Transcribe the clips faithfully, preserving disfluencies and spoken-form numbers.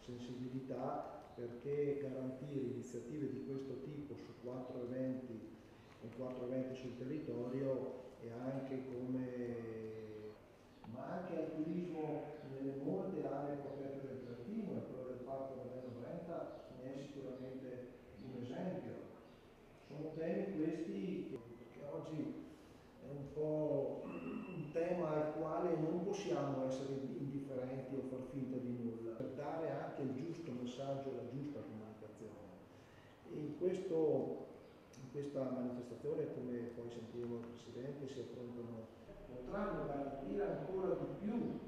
sensibilità, perché garantire iniziative di questo tipo su quattro eventi, con quattro eventi sul territorio e anche come ma anche al turismo nelle molte aree protette del Trentino, e quello del Parco Ravello Brenta ne è sicuramente un esempio. Sono temi questi che, che oggi è un po' un tema al quale non possiamo essere indifferenti o far finta di nulla, per dare anche il giusto messaggio e la giusta comunicazione. E in, questo, in questa manifestazione, come poi sentivo il Presidente, si affrontano, potranno garantire ancora di più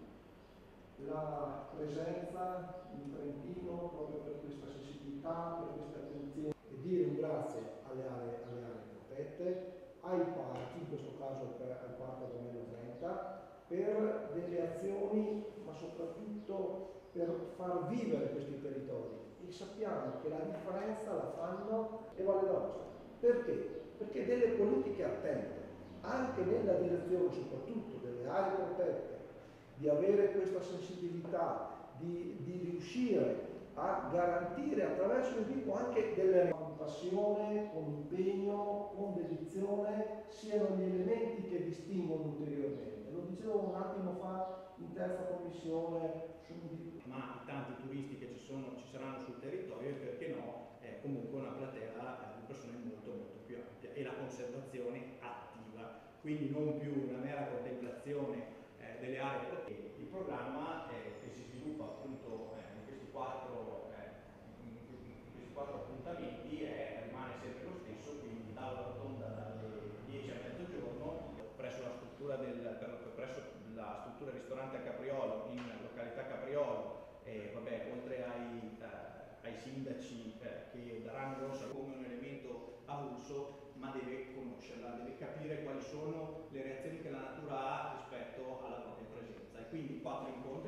la presenza in Trentino proprio per questa sensibilità, per questa attenzione, e dire un grazie alle aree, alle aree protette, ai parchi, in questo caso al Parco Ravello Brenta, per delle azioni, ma soprattutto per far vivere questi territori. E sappiamo che la differenza la fanno le Valle d'Aosta. Perché? Perché delle politiche attente, anche nella direzione soprattutto delle aree protette, di avere questa sensibilità, di, di riuscire a garantire attraverso il dico anche delle con passione, con impegno, con dedizione, siano gli elementi che distinguono ulteriormente. Lo dicevo un attimo fa in terza commissione. Ma i tanti turisti che ci, sono, ci saranno sul territorio, e perché no, è comunque una platea di persone molto molto più ampia, e la conservazione attiva, quindi non più una mera contemplazione eh, delle aree protette. Il programma eh, che si sviluppa appunto eh, in questi quattro, eh, in, in questi quattro appuntamenti è, rimane sempre lo stesso, quindi tavola rotonda dalle dieci a mezzogiorno presso la struttura del presso la struttura ristorante a Capriolo, in località Capriolo, e vabbè, oltre ai, eh, ai sindaci eh, che daranno rossa come un elemento avulso, ma deve conoscerla, deve capire quali sono le reazioni che la natura ha rispetto alla propria presenza. E quindi quattro incontri